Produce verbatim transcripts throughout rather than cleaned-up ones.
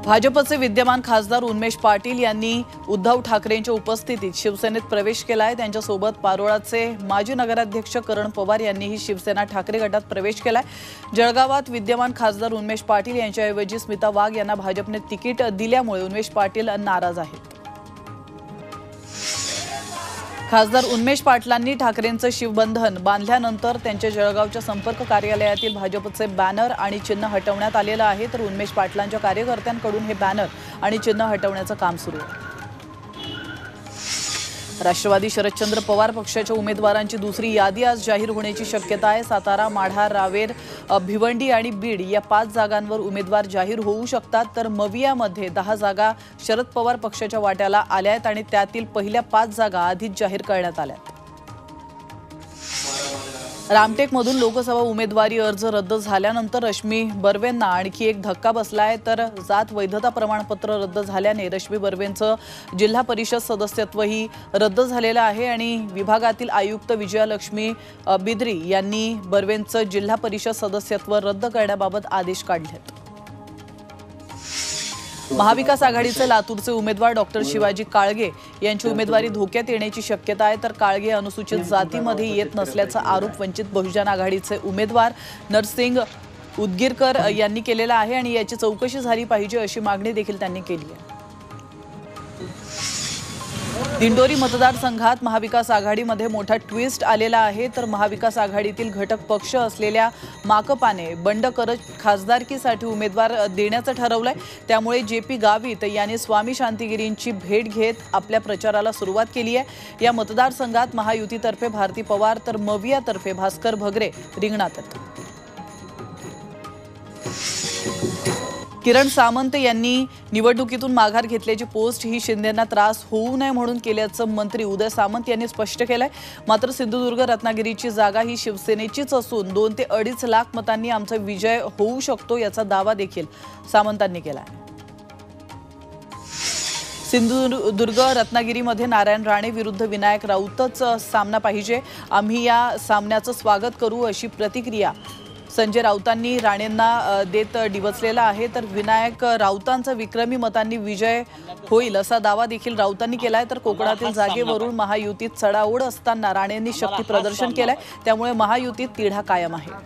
भाजपचे विद्यमान खासदार उन्मेष पाटील यांनी उद्धव ठाकरेंच्या उपस्थितीत शिवसेनेत प्रवेश केलाय। त्यांच्या सोबत पारोळाचे माजी नगराध्यक्ष करण पवार यांनीही शिवसेना ठाकरे गटात प्रवेश केलाय। जळगावात विद्यमान खासदार उन्मेष पाटील यांच्याऐवजी स्मिता वाघ यांना भाजपने तिकीट दिल्यामुळे उन्मेष पाटील नाराज आहेत। खासदार उन्मेष पाटलांनी ठाकरेंचं शिवबंधन बांधल्यानंतर त्यांच्या जळगावच्या संपर्क कार्यालयातील भाजपचे बॅनर आणि चिन्ह हटवण्यात आलेलं आहे, तर उन्मेष पाटलांच्या कार्यकर्त्यांकडून हे बॅनर आणि चिन्ह हटवण्याचं काम सुरू आहे। राष्ट्रवादी शरदचंद्र पवार पक्षाच्या उमेदवारांची दुसरी यादी आज जाहीर होण्याची शक्यता आहे। सातारा, माढा, रावेर, भिवंडी आणि बीड या पाच जागांवर उमेदवार जाहीर होऊ शकतात, तर मवियामध्ये दहा जागा शरद पवार पक्षाच्या वाट्याला आल्या आहेत आणि त्यातील पहिल्या पाच जागा आधीच जाहीर करण्यात आल्या आहेत। रामटेकमधून लोकसभा उमेदवारी अर्ज रद्द झाल्यानंतर रश्मी बर्वेंना आणखी एक धक्का बसलाय, तर जात वैधता प्रमाणपत्र रद्द झाल्याने रश्मी बर्वेंचं जिल्हा परिषद सदस्यत्वही रद्द झालेलं आहे आणि विभागातील आयुक्त विजयालक्ष्मी बिद्री यांनी बर्वेंचं जिल्हा परिषद सदस्यत्व रद्द करण्याबाबत आदेश काढलेत। महाविकास आघाडीचे लातूरचे उमेदवार डॉक्टर शिवाजी काळगे यांची उमेदवारी धोक्यात येण्याची शक्यता आहे, तर काळगे अनुसूचित जातीमध्ये येत नसल्याचा आरोप वंचित बहुजन आघाडीचे उमेदवार नरसिंग उदगीरकर यांनी केलेला आहे आणि याची चौकशी झाली पाहिजे अशी मागणी देखील त्यांनी केली आहे। दिंडोरी मतदारसंघात महाविकास आघाडीमध्ये मोठा ट्विस्ट आलेला आहे, तर महाविकास आघाडीतील घटक पक्ष असलेल्या माकपाने बंड करत खासदारकीसाठी उमेदवार देण्याचं ठरवलंय। त्यामुळे जे पी गावित यांनी स्वामी शांतिगिरींची भेट घेत आपल्या प्रचाराला सुरुवात केली आहे। या मतदारसंघात महायुतीतर्फे भारती पवार तर मवियातर्फे भास्कर भगरे रिंगणात आहेत। किरण सामंत यांनी निवडणुकीतून माघार घेतल्याची पोस्ट ही शिंदेंना त्रास होऊ नये म्हणून केल्याचं मंत्री उदय सामंत यांनी स्पष्ट केलंय। मात्र सिंधुदुर्ग रत्नागिरीची जागा ही शिवसेनेचीच असून दोन ते अडीच लाख मतांनी आमचा विजय होऊ शकतो याचा दावा देखील सामंतांनी केलाय। सिंधुदुर्ग रत्नागिरीमध्ये नारायण राणे विरुद्ध विनायक राऊतच सामना पाहिजे, आम्ही या सामन्याचं स्वागत करू अशी प्रतिक्रिया संजय राऊतांनी राणेंना देत डिवचलेला आहे, तर विनायक राऊतांचा विक्रमी मतांनी विजय होईल असा दावा देखील राऊतांनी केलाय। तर कोकणातील जागेवरून महायुतीत चढाओढ असताना राणेंनी शक्ती प्रदर्शन केलंय, त्यामुळे महायुतीत तिढा कायम आहे।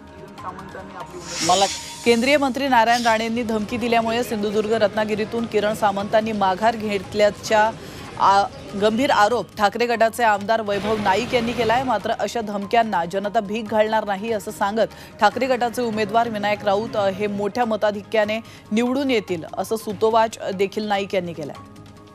मला केंद्रीय मंत्री नारायण राणेंनी धमकी दिल्यामुळे सिंधुदुर्ग रत्नागिरीतून किरण सामंतांनी माघार घेतल्याच्या गंभीर आरोप ठाकरे गटाचे आमदार वैभव नाईक यांनी केलाय। मात्र अशा धमक्यांना जनता भीक घालणार नाही असं सांगत ठाकरे गटाचे उमेदवार विनायक राऊत हे मोठ्या मताधिक्याने निवडून येतील असं सुतोवाच देखील नाईक यांनी केलाय।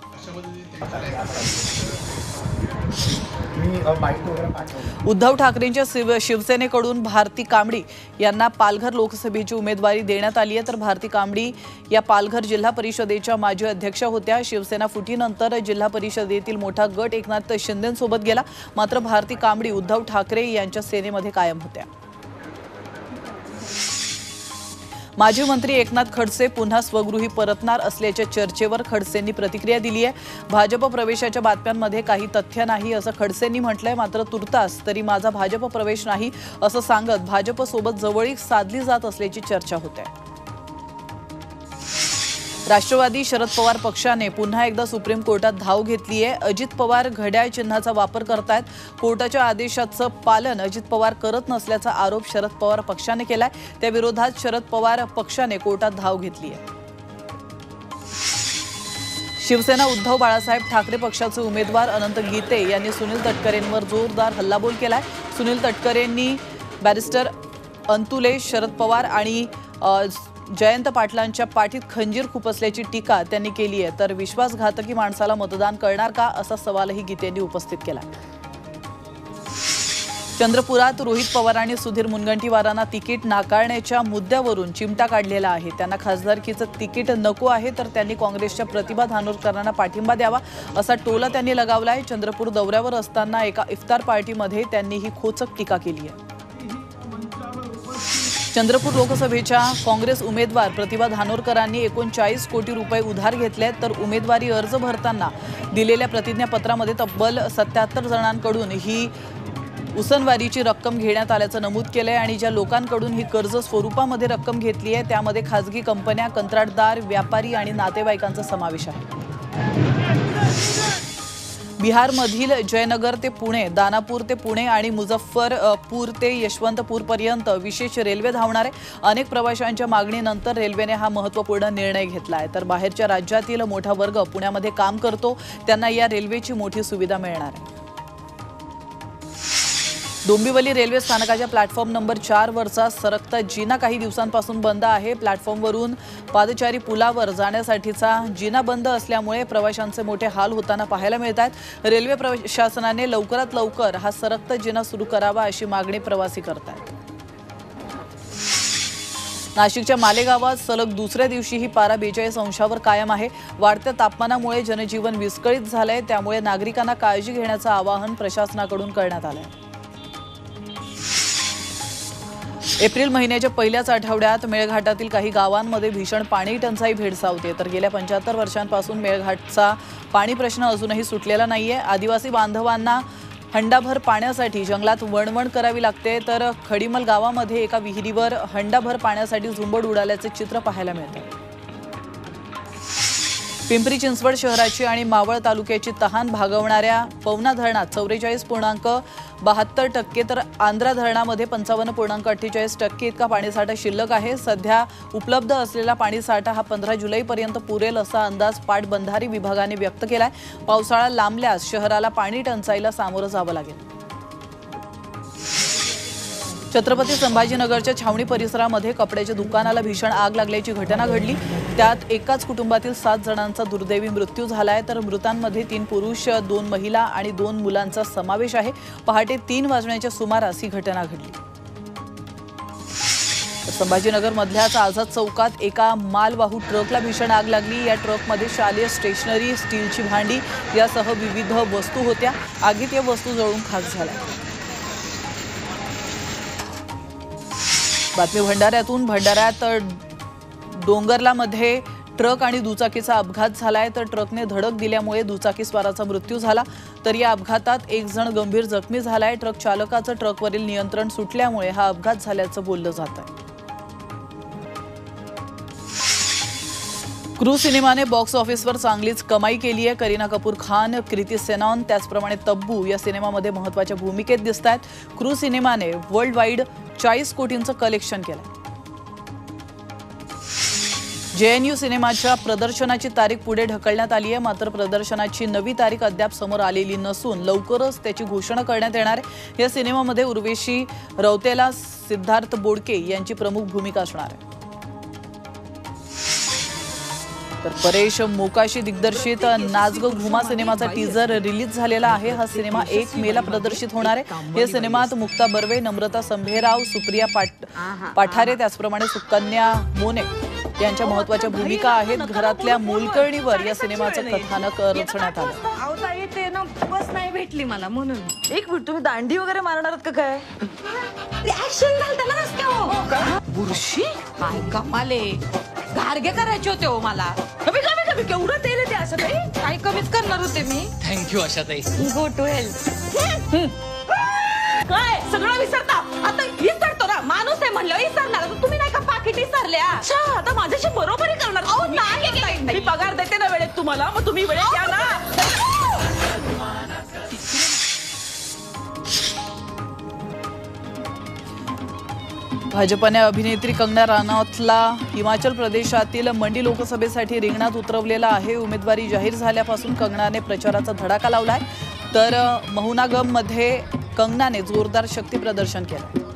उद्धव ठाकरेंच्या शिव शिवसेनेकडून भारती कांबडी यांना पालघर लोकसभेची उमेदवारी देण्यात आली आहे, तर भारती कांबडी या पालघर जिल्हा परिषदेच्या माजी अध्यक्षा होत्या। शिवसेना फुटीनंतर जिल्हा परिषदेतील मोठा गट एकनाथ शिंदेंसोबत गेला, मात्र भारती कांबडी उद्धव ठाकरे यांच्या सेनेमध्ये कायम होत्या। माजी मंत्री एकनाथ खडसे पुन्हा स्वगृही परतणार असल्याच्या चर्चेवर खडसेंनी प्रतिक्रिया दिली आहे। भाजप प्रवेशाच्या बातम्यांमध्ये काही तथ्य नाही असं खडसेंनी म्हटलंय, मात्र तुर्तास तरी माझा भाजप प्रवेश नाही असं सांगत भाजपसोबत जवळीक साधली जात असल्याची चर्चा होते। राष्ट्रवादी शरद पवार पक्षाने पुन्हा एकदा सुप्रीम कोर्टात धाव घेतली आहे। अजित पवार घड्याळ चिन्हाचा वापर करतायत, कोर्टाच्या आदेशाचं पालन अजित पवार करत नसल्याचा आरोप शरद पवार पक्षाने केलाय। त्या विरोधात शरद पवार पक्षाने कोर्टात धाव घेतली आहे। शिवसेना उद्धव बाळासाहेब ठाकरे पक्षाचे उमेदवार अनंत गीते यांनी सुनील तटकरेंवर जोरदार हल्लाबोल केलाय। सुनील तटकरेंनी बॅरिस्टर अंतुले, शरद पवार आणि जयंत पाटलांच्या पाठीत खंजीर खुपसल्याची टीका त्यांनी केली आहे, तर विश्वासघातकी माणसाला मतदान करणार का असा सवालही गीतेंनी उपस्थित केला। चंद्रपुरात रोहित पवार आणि सुधीर मुनगंटीवारांना तिकीट नाकारण्याच्या मुद्द्यावरून चिमटा काढलेला आहे। त्यांना खासदारकीचं तिकीट नको आहे, तर त्यांनी काँग्रेसच्या प्रतिभा धानोरकरांना पाठिंबा द्यावा असा टोला त्यांनी लगावलाय। चंद्रपूर दौऱ्यावर असताना एका इफ्तार पार्टीमध्ये त्यांनी ही खोचक टीका केली आहे। चंद्रपूर लोकसभेच्या काँग्रेस उमेदवार प्रतिभा धानोरकरांनी एकोणचाळीस कोटी रुपये उधार घेतले, तर उमेदवारी अर्ज भरताना दिलेल्या प्रतिज्ञापत्रामध्ये तब्बल सत्याहत्तर जणांकडून ही उसनवारीची रक्कम घेण्यात आल्याचं नमूद केलंय आणि ज्या लोकांकडून ही कर्ज स्वरूपामध्ये रक्कम घेतली आहे त्यामध्ये खासगी कंपन्या, कंत्राटदार, व्यापारी आणि नातेवाईकांचा समावेश आहे। बिहारमधील जयनगर ते पुणे, दानापूर ते पुणे आणि मुझफ्फरपूर ते यशवंतपूर पर्यंत विशेष रेल्वे धावणार आहे। अनेक प्रवाशांच्या मागणीनंतर रेल्वेने हा महत्त्वपूर्ण निर्णय घेतला आहे। तर बाहेरच्या राज्यातील मोठा वर्ग पुण्यामध्ये काम करतो त्यांना या रेल्वेची मोठी सुविधा मिळणार आहे। डोंबिवली रेल्वे स्थानकाच्या प्लॅटफॉर्म नंबर चार वरचा सरकता जिना काही दिवसांपासून बंद आहे। प्लॅटफॉर्मवरून पादचारी पुलावर जाण्यासाठीचा जिना बंद असल्यामुळे प्रवाशांचे मोठे हाल होताना पाहायला मिळत आहेत। रेल्वे प्रशासनाने लवकरात लवकर हा सरकता जिना सुरू करावा अशी मागणी प्रवासी करत आहेत। नाशिकच्या मालेगावात सलग दुसऱ्या दिवशीही पारा बेचाळीस अंशावर कायम आहे। वाढत्या तापमानामुळे जनजीवन विस्कळीत झालंय, त्यामुळे नागरिकांना काळजी घेण्याचं आवाहन प्रशासनाकडून करण्यात आलंय। एप्रिल महिन्याच्या पहिल्याच आठवड्यात मेळघाटातील काही गावांमध्ये भीषण पाणी टंचाई भेडसावते। तर गेल्या पंच्याहत्तर वर्षांपासून मेळघाटचा पाणी प्रश्न अजूनही सुटलेला नाहीये। आदिवासी बांधवांना हंडाभर पाण्यासाठी जंगलात वणवण करावी लागते। तर खडीमल गावामध्ये एका विहिरीवर हंडाभर पाण्यासाठी झुंबड उडाल्याचे चित्र पाहायला मिळते। पिंपरी चिंचवड शहराची आणि मावळ तालुक्याची तहान भागवणाऱ्या पवना धरणात चौवेचाळीस पूर्णांक बहात्तर टक्के तर आंध्रा धरणामध्ये पंचावन्न पूर्णांक अठ्ठेचाळीस टक्के इतका पाणीसाठा शिल्लक आहे। सध्या उपलब्ध असलेला पाणीसाठा हा पंधरा जुलैपर्यंत पुरेल असा अंदाज पाटबंधारे विभागाने व्यक्त केलाय। पावसाळा लांबल्यास शहराला पाणी टंचाईला सामोरं जावं लागेल। छत्रपती संभाजीनगरच्या छावणी परिसरामध्ये कपड्याच्या दुकानाला भीषण आग लागल्याची घटना घडली। त्यात एकाच कुटुंबातील सात जणांचा दुर्दैवी मृत्यू झालाय। तर मृतांमध्ये तीन पुरुष, दोन महिला आणि दोन मुलांचा समावेश आहे। पहाटे तीन वाजण्याच्या सुमारास ही घटना घडली। संभाजीनगर मधल्याच आझाद चौकात एका मालवाहू ट्रकला भीषण आग लागली। या ट्रकमध्ये शालेय स्टेशनरी, स्टीलची भांडी यासह विविध वस्तू होत्या। आगीत या वस्तू जळून खाक झाल्या। बातमी भंडाऱ्यातून भंडाऱ्यात डोंगरलामध्ये ट्रक आणि दुचाकीचा अपघात झालाय। तर ट्रकने धडक दिल्यामुळे दुचाकीस्वाराचा मृत्यू झाला। तर या अपघातात एक जण गंभीर जखमी झालाय। ट्रक चालकाचं ट्रकवरील नियंत्रण सुटल्यामुळे हा अपघात झाल्याचं बोललं जात आहे। क्रू सिनेमाने बॉक्स ऑफिसवर चांगलीच कमाई केली आहे। करीना कपूर खान, कृती सेनॉन त्याचप्रमाणे तब्बू या सिनेमामध्ये महत्त्वाच्या भूमिकेत दिसतात। क्रू सिनेमाने वर्ल्ड वाईड चाळीस कोटींचं कलेक्शन केलंय। जेएनयू सिनेमाच्या प्रदर्शनाची तारीख पुढे ढकलण्यात आली आहे। मात्र प्रदर्शनाची नवी तारीख अद्याप समोर आलेली नसून लवकरच त्याची घोषणा करण्यात येणार आहे। या सिनेमामध्ये उर्वशी रौतेला सिद्धार्थ बोडके यांची प्रमुख भूमिका असणार आहे। तर परेश मोकाशी दिग्दर्शित नाच गं घुमा सिनेमाचा टीजर रिलीज झालेला आहे। हा सिनेमा एक मेला प्रदर्शित होणार आहे। या सिनेमात मुक्ता बर्वे, नम्रता संभेराव, सुप्रिया पाट पाठारे त्याचप्रमाणे सुकन्या मोने यांच्या महत्त्वाच्या भूमिका आहेत। घरातल्या मोलकरणीवर या सिनेमाचं कथानक रचण्यात आलं। आवताई ते ना बस नाही भेटली मला म्हणून। एक मिनिट, तुम्ही दांडी वगैरे मारणार आहात का काय? ऍक्शन झालं त्याला रस्त्यावर बुरशी काय कमाले गारगे करायचे होते हो मला। कमी कमी कमी केवढं तेल आहे ते असं काही काय कमीच करणार होते मी। Thank you Ashatai. Go to health. काय सगळं विसरता आता? विसरतो ना, माणूस आहे म्हणलं विसरणार। तुम्ही नाही का पाकिट विसरल्या? अच्छा, आता माझ्याशी बरोबरी करणार? अहो नाही, मी पगार देते ना वेळेत तुम्हाला, मग तुम्ही वेळेत द्या ना। भाजपने अभिनेत्री कंगना रनौतला हिमाचल प्रदेशातील मंडी लोकसभेसाठी रिंगणात उतरवलेला आहे। उमेदवारी जाहीर झाल्यापासून कंगनाने प्रचाराचा धडाका लावलाय। तर महुनागममध्ये कंगनाने जोरदार शक्ती प्रदर्शन केलं।